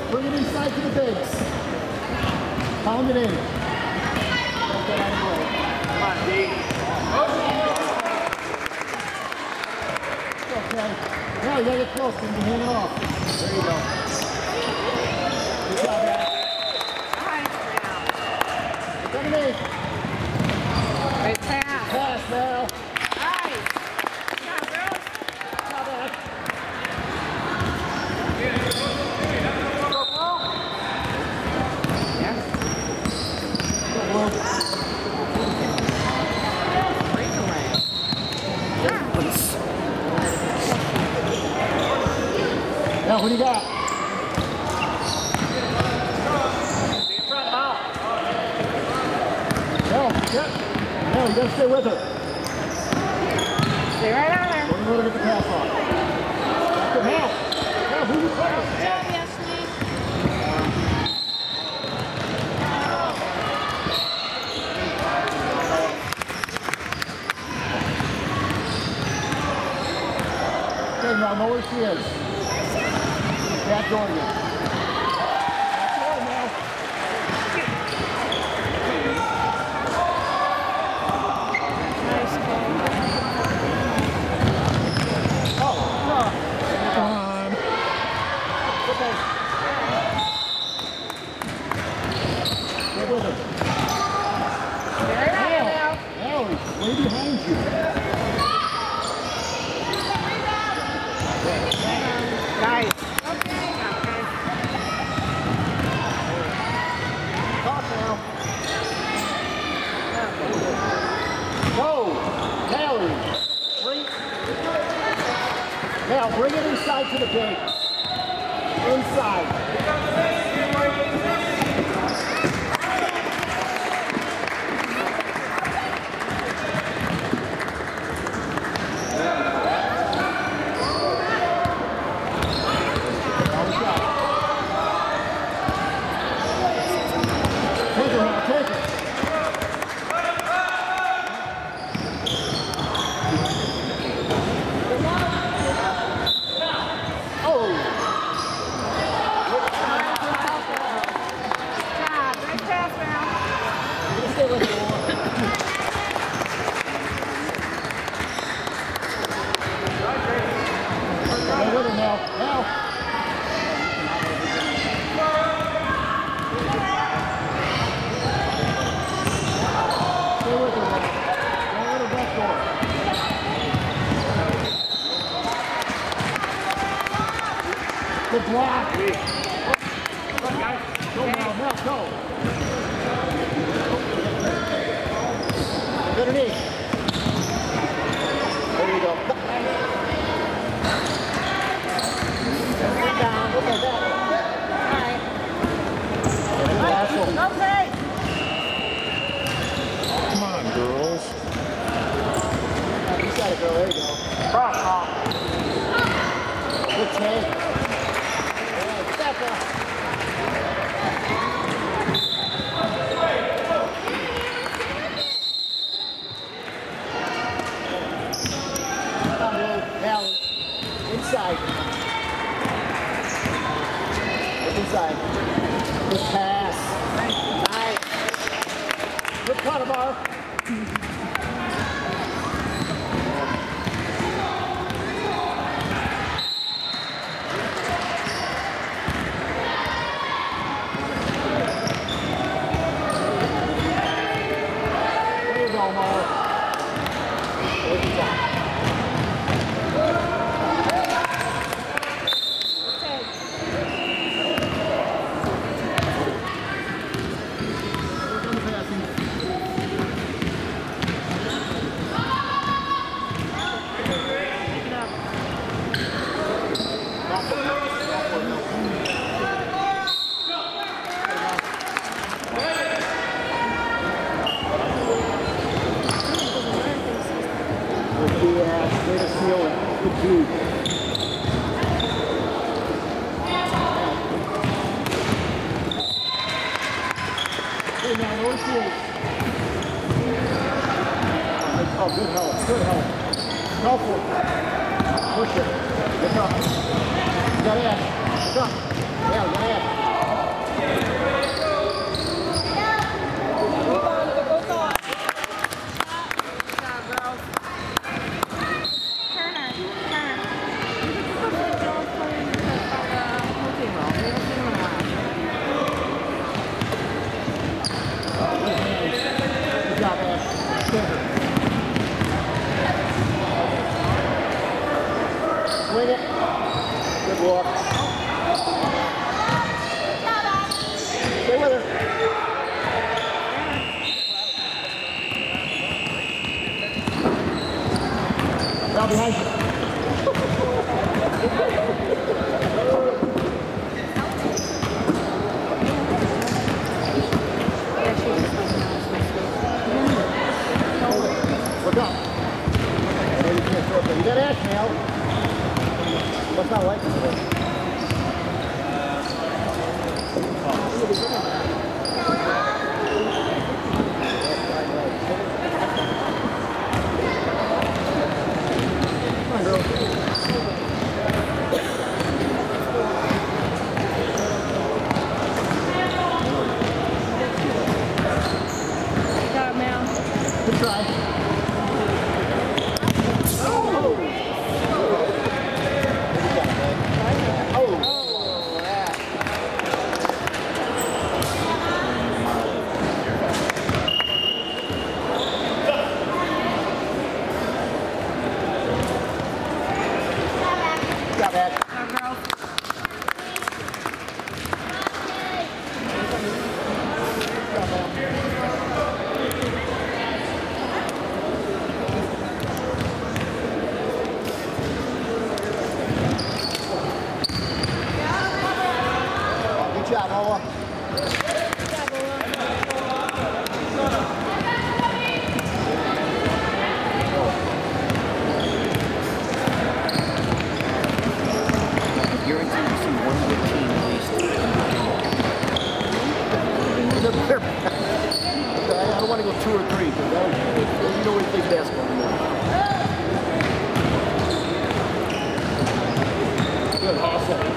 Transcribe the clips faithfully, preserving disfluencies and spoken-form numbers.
Bring it inside to the base. Pound it in. Don't get out of the way. Come on, D. Okay. Now you gotta get close and you can hang it off. There you go. Good job, man. Come to me. Great pass. Pass, Mel. Nice. Good job, girls. Good job, man. Now, what do you got? Stay in front, Mal. No, yeah. No, you gotta stay with her. Stay right on there. Don't let her get the pass off. Good help. Now, who you playing? Good job, Ashley. Okay, now know where she is. Back door again. Back door now. Nice game. Oh, come on. Okay. Stay with her. Stay right on there now. Allie, way behind you. Nice. Talk now. Go. Allie. Bring. Now bring it inside to the gate. Inside. Good block. Come on, guys. Go now, now, go. Underneath. There you go. Sit down. Look at that. All right. Okay. Come on, girls. You got it, girl. There you go. Cross off. Good take. Inside. Look inside. Good pass. Nice. Good cut of our. There you go, Mo. There you go. Good dude. Hey, now, no issues. Oh, good help, good help. Go for it. Push it. Get up. You got it. Get up. Yeah, get it. Mal behind you. Look up. You got ash now. What's not like it? Come on, girl. Got it, Mel. Good try. Got that. Good job, Ola. U thirteen one fifteen at least. I don't want to go two or three, because you know what you think basketball anymore. Good, awesome.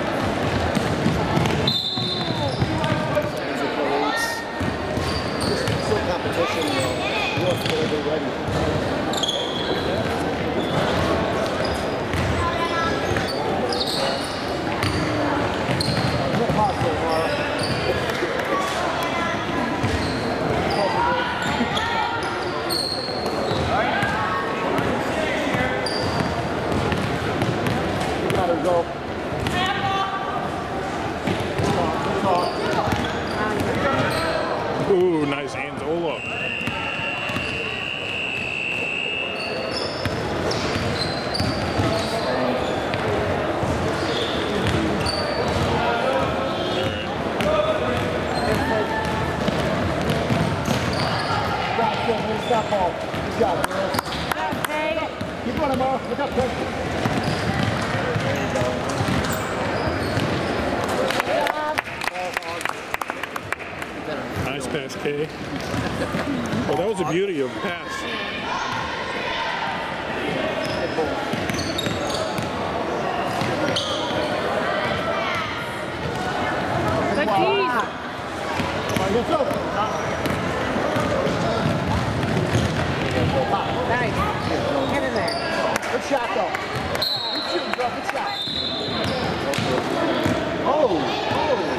This is still competition, you know. You want to get everybody ready. Go. Ooh, nice hands, Ola. Stop ball. Good job, girls. Keep running, Mara. Look up, Chris. Nice pass, Kay. Well, that was the beauty of the pass. Good tease. Come on, let's go. Nice. Get in there. Good shot, though. Good shooting, girl. Good shot. Oh, oh.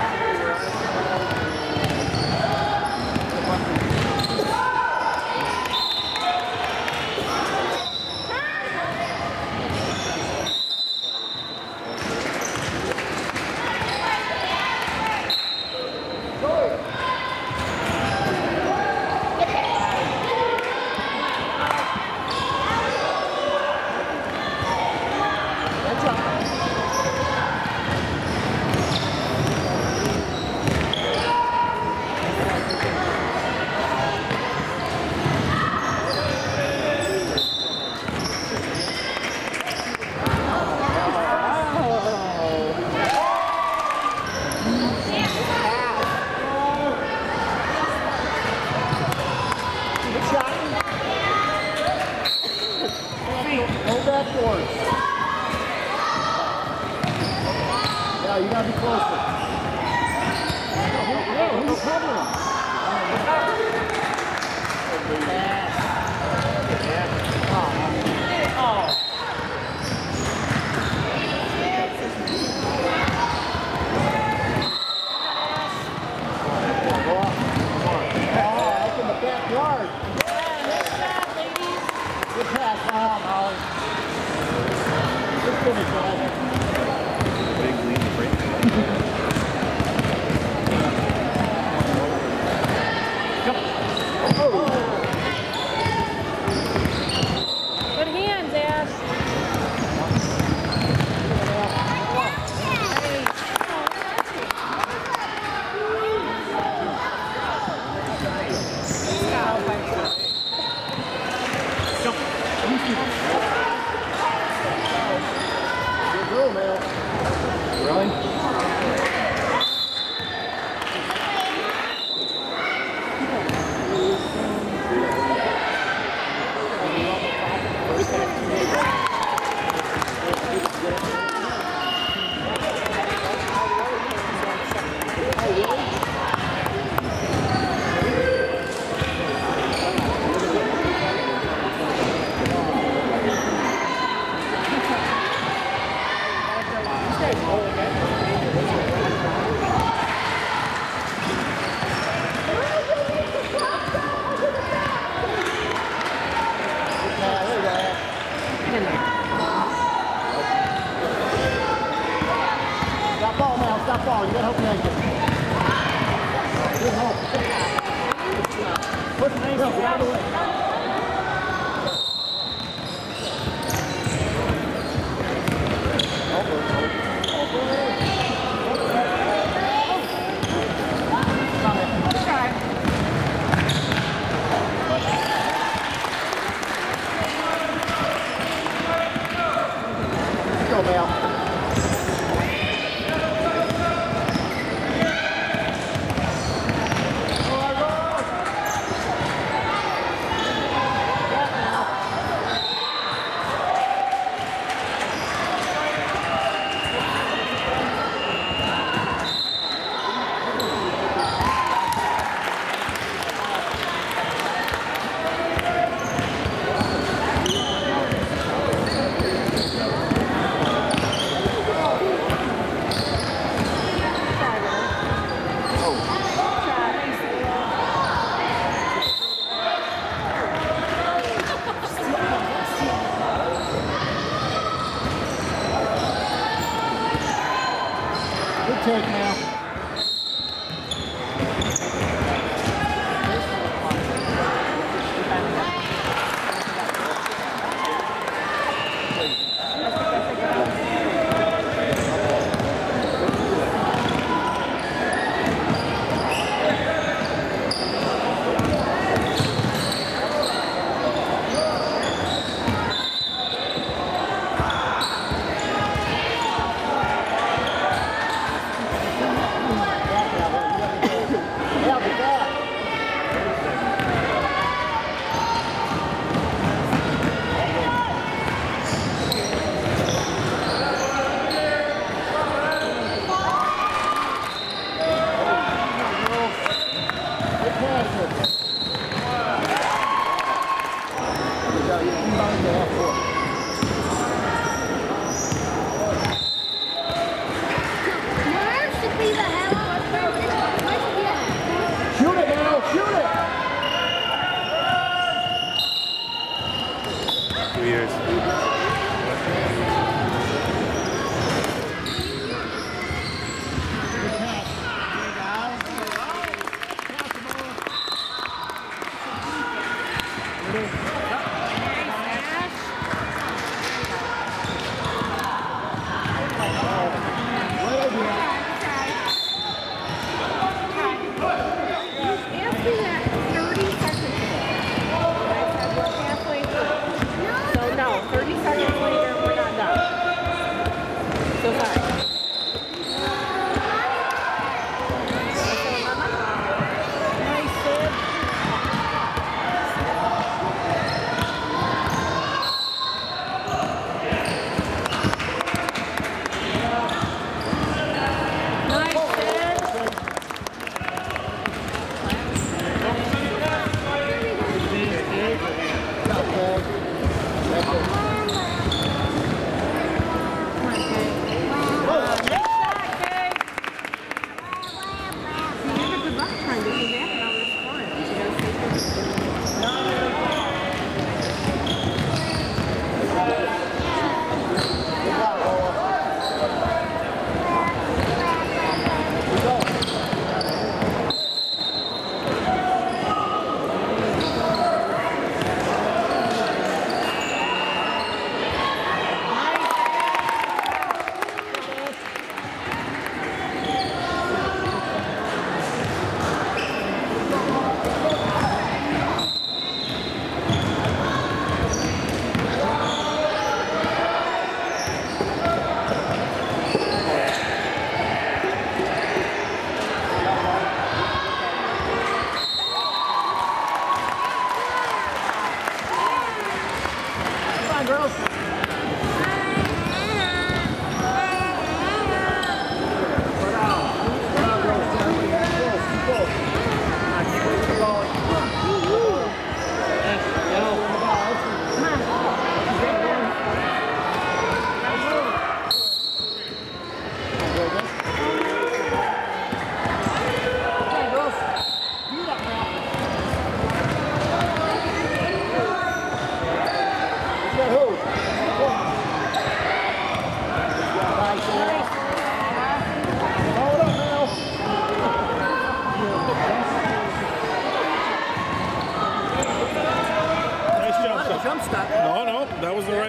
Yeah, you gotta be closer. No, who's covering? Oh. Backyard. Yeah, nice shot, ladies. Good pass, wow, Molly. Good finish, guys. Big lead break. Oh. take it. Good help. Put the name out of the way. Go, Bell. Good take now.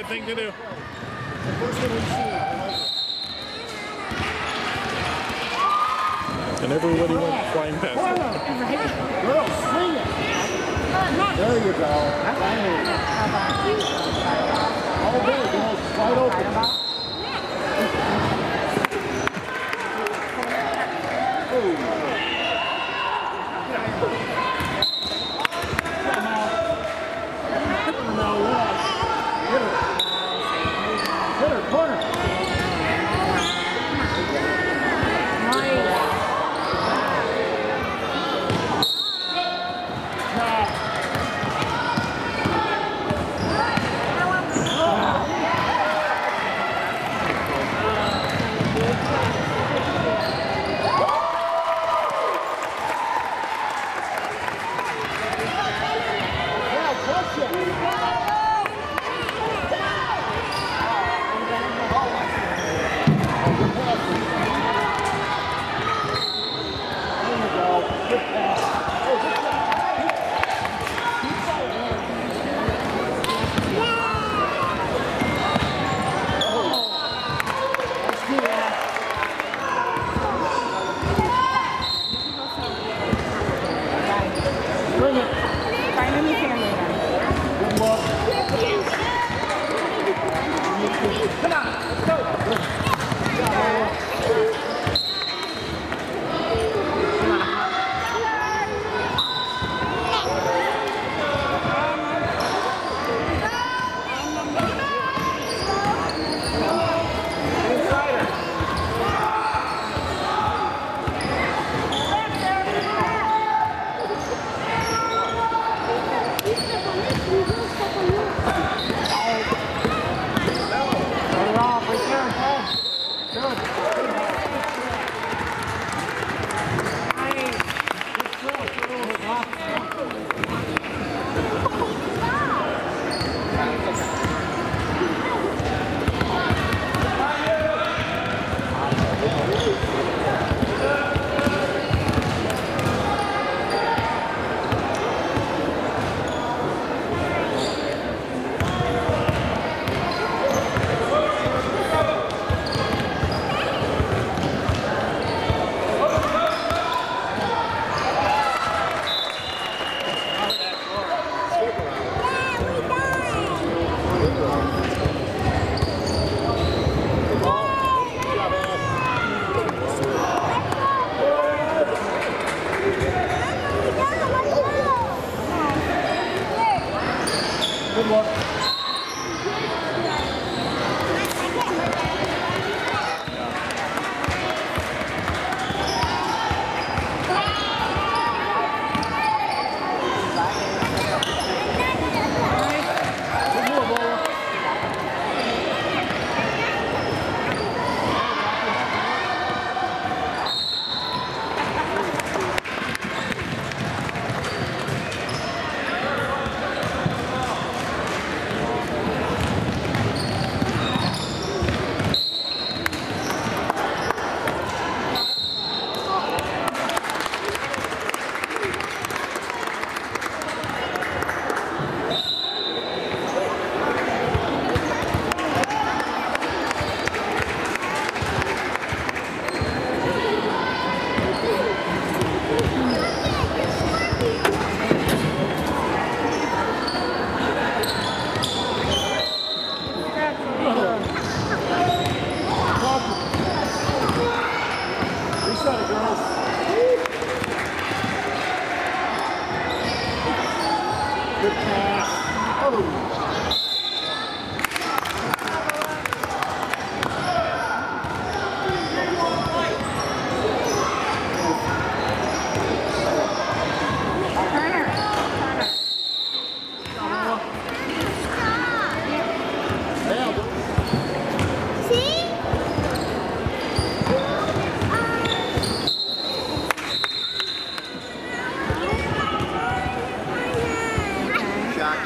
thing to do. The first one we've seen. I like it. And everybody went flying past it. Girl, swing it. There you go. All day, girls, wide open. Oh. Hit her, corner. Good luck. Shot.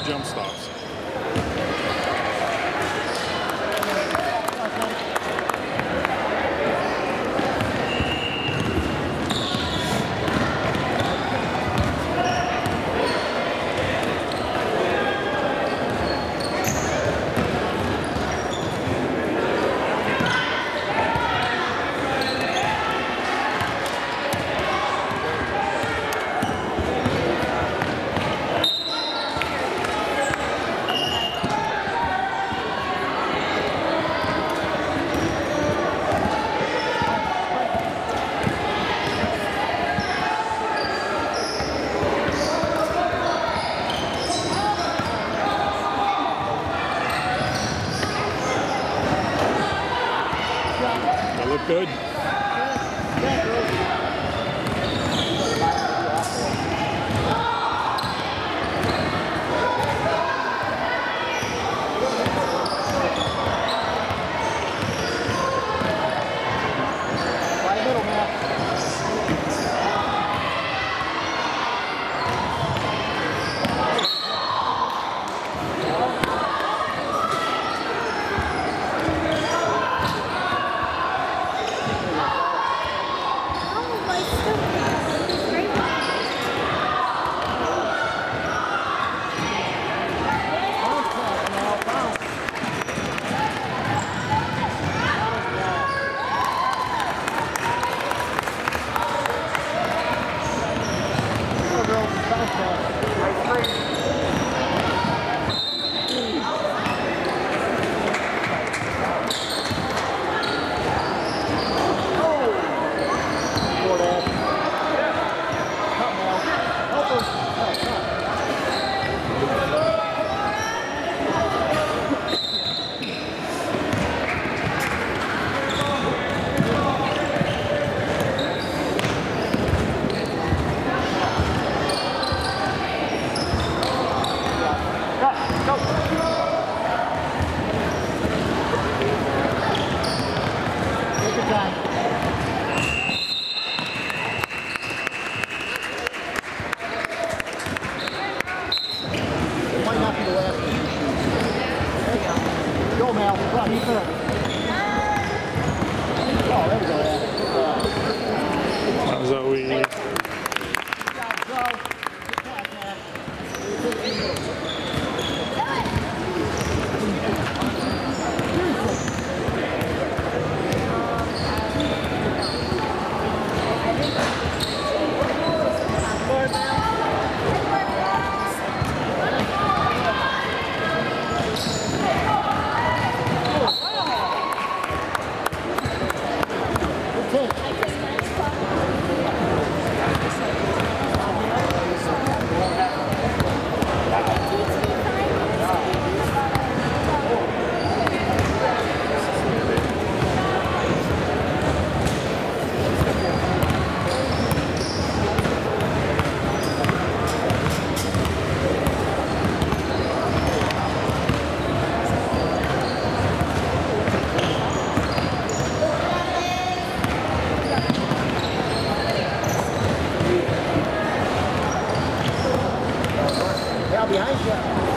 jump stops. That looked good. Go, Mel. Run, you first. Oh, there we go. How's that we? Good job, Joe. Good pass, man. Behind you.